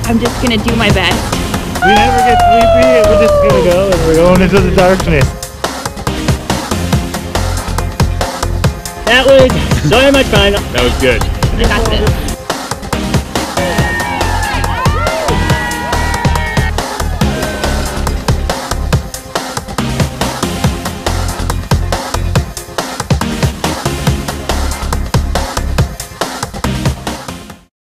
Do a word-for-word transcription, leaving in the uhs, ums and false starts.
I'm just gonna do my best. We never get sleepy, we're just gonna go and we're going into the darkness. That was so much fun. That was good. I got this.